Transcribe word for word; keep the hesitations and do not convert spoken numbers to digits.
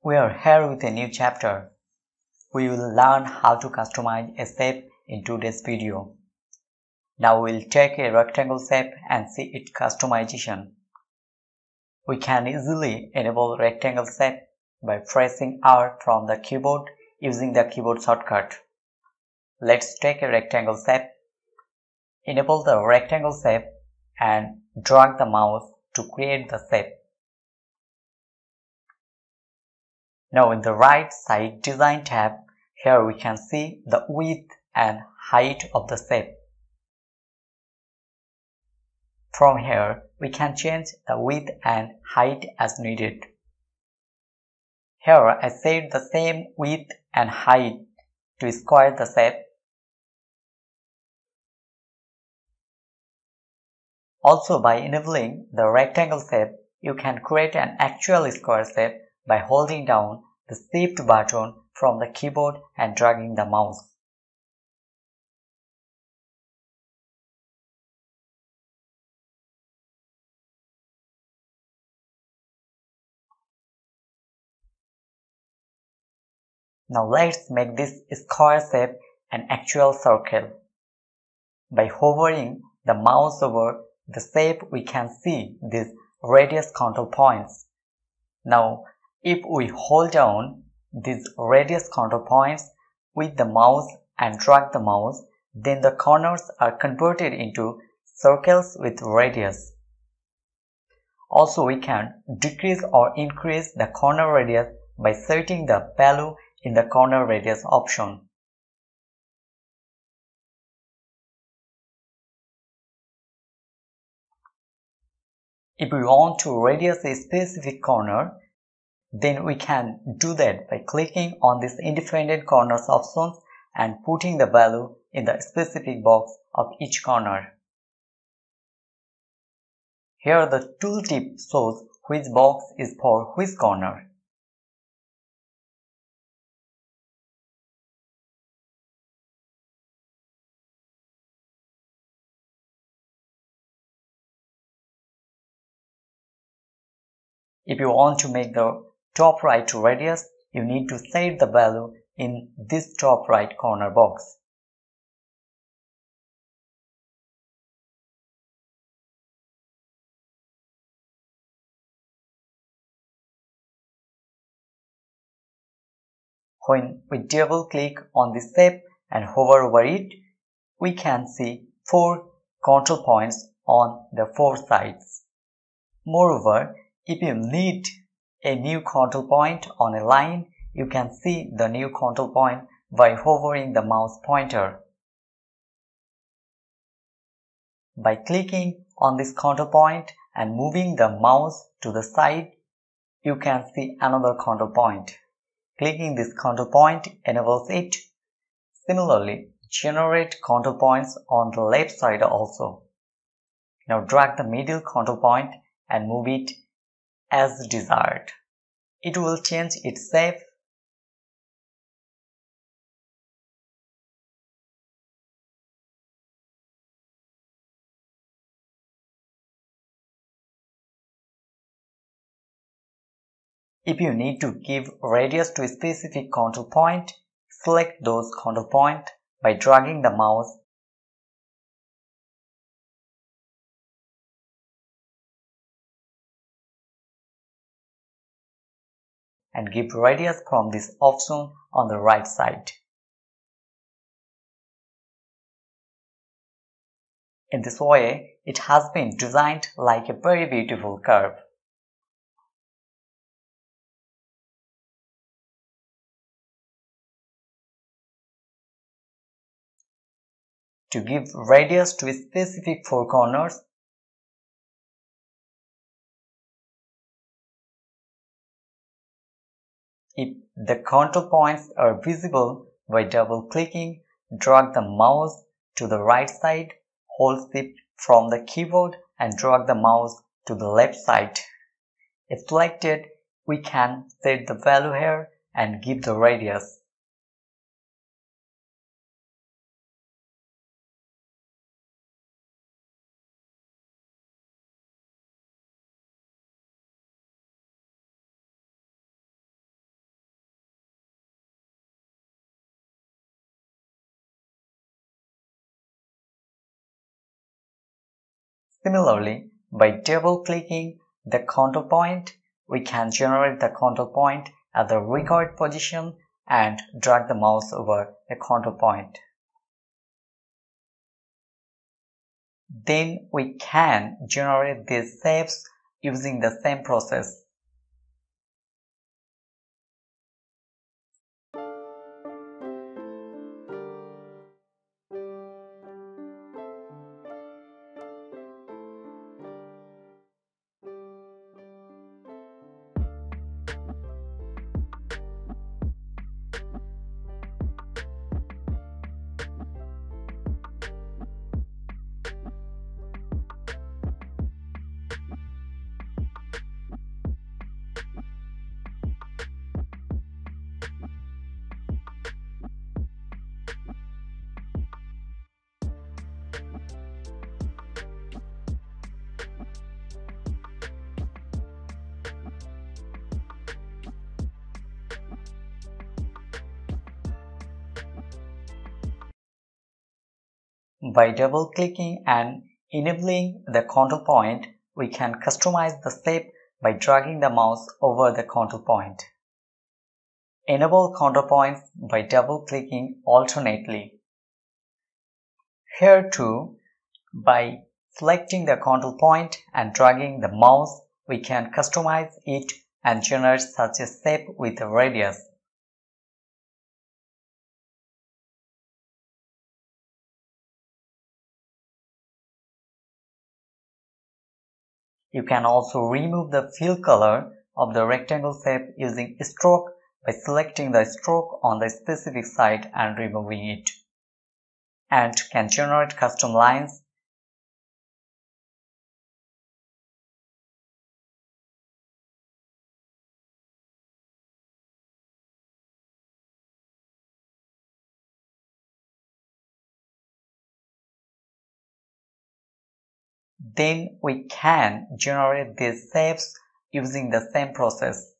We are here with a new chapter. We will learn how to customize a shape in today's video. Now we'll take a rectangle shape and see its customization. We can easily enable rectangle shape by pressing R from the keyboard using the keyboard shortcut. Let's take a rectangle shape, enable the rectangle shape and drag the mouse to create the shape. Now in the right side design tab, here we can see the width and height of the shape. From here, we can change the width and height as needed. Here I set the same width and height to square the shape. Also, by enabling the rectangle shape, you can create an actual square shape by holding down the Shift button from the keyboard and dragging the mouse. Now let's make this square shape an actual circle. By hovering the mouse over the shape, we can see these radius control points. Now, if we hold down these radius control points with the mouse and drag the mouse, then the corners are converted into circles with radius. Also, we can decrease or increase the corner radius by setting the value in the corner radius option. If we want to radius a specific corner, then we can do that by clicking on this independent corners option and putting the value in the specific box of each corner. Here the tooltip shows which box is for which corner. If you want to make the top right radius, you need to set the value in this top right corner box. When we double click on this shape and hover over it, we can see four control points on the four sides. Moreover, if you need a new control point on a line, you can see the new control point by hovering the mouse pointer. By clicking on this control point and moving the mouse to the side, you can see another control point. Clicking this control point enables it. Similarly, generate control points on the left side also. Now drag the middle control point and move it as desired. It will change its shape. If you need to give radius to a specific control point, select those control points by dragging the mouse and give radius from this option on the right side. In this way, it has been designed like a very beautiful curve. To give radius to a specific four corners, if the control points are visible, by double-clicking, drag the mouse to the right side, hold Shift from the keyboard and drag the mouse to the left side. If selected, we can set the value here and give the radius. Similarly, by double-clicking the control point, we can generate the control point at the required position and drag the mouse over the control point. Then we can generate these shapes using the same process. By double-clicking and enabling the control point, we can customize the shape by dragging the mouse over the control point. Enable control points by double-clicking alternately. Here too, by selecting the control point and dragging the mouse, we can customize it and generate such a shape with a radius. You can also remove the fill color of the rectangle shape using stroke by selecting the stroke on the specific side and removing it, and can generate custom lines. Then we can generate these shapes using the same process.